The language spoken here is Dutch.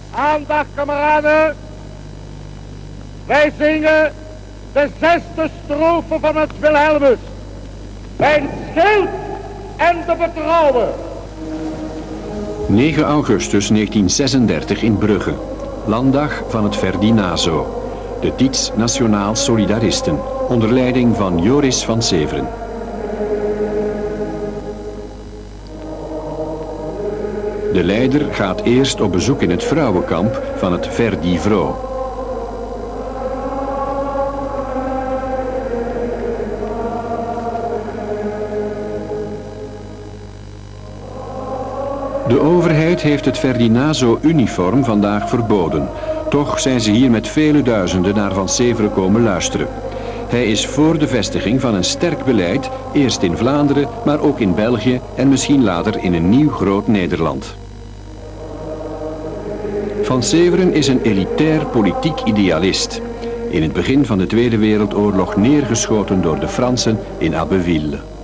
Aandacht, kameraden. Wij zingen de 6e strofe van het Wilhelmus. Mijn schild en de vertrouwen. 9 augustus 1936 in Brugge. Landdag van het Ferdinazo. De Diets Nationaal Solidaristen. Onder leiding van Joris van Severen. De leider gaat eerst op bezoek in het vrouwenkamp van het Verdivro. De overheid heeft het Ferdinazo-uniform vandaag verboden. Toch zijn ze hier met vele duizenden naar Van Severen komen luisteren. Hij is voor de vestiging van een sterk beleid, eerst in Vlaanderen, maar ook in België en misschien later in een nieuw groot Nederland. Van Severen is een elitair politiek idealist. In het begin van de Tweede Wereldoorlog neergeschoten door de Fransen in Abbeville.